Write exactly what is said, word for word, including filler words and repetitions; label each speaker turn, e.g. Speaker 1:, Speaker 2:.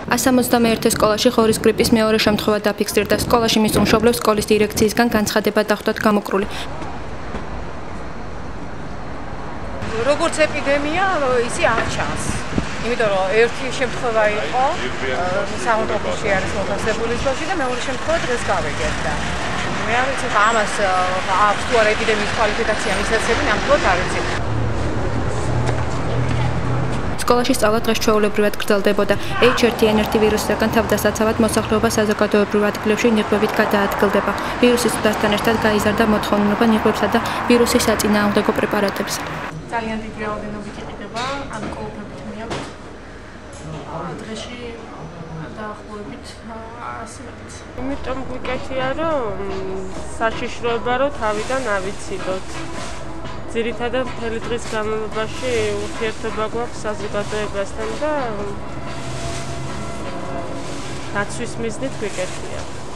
Speaker 1: one hundred სკოლაში ხორის გრიპის მეორე შემთხვევა დაფიქსირდა. სკოლაში მის უმშობლებს სკოლის დირექციისგან განცხადება დახვდათ გამოკრული.
Speaker 2: როგორც ეპიდემია, ისი არ ჩანს. იმიტომ რომ ერთი შემთხვევა იყო სამონტოფოში არის მოხსებული სკოლაში და მეორე შემთხვევა დღეს გავიგეთ და მე არ ვიცი ამას აქვს თუ არა ეპიდემიის კვალიფიკაცია მისცემი, ნამდვილად არ ვიცი.
Speaker 1: სკოლაში სწავლა დღეს ჩვეულებრივად გრძელდებოდა. ეიჩ ერთ ენ ერთი ვირუსისგან თავდასაცავად მოსახლეობა საზოგადოებრივ ადგილებში ნიღბებით გადაადგილდება. ვირუსის ცვლასთან ერთად გაიზარდა მოთხოვნილება ნიღბებსა და ვირუსის საწინააღმდეგო პრეპარატებზე.
Speaker 3: ძალიან დიდი რაოდენობით იყიდება, ან კოლოფებით მიაქვს. დღეში დაახლოებით ასობით.
Speaker 4: იმიტომ გვიკეთია, რომ საშიშროება რომ თავიდან ავიცილოთ. ძირითადად მთელი დღის განმავლობაში ურთიერთობა გვაქვს საზოგადოებასთან და დაცვის მიზნით გვიკეთია.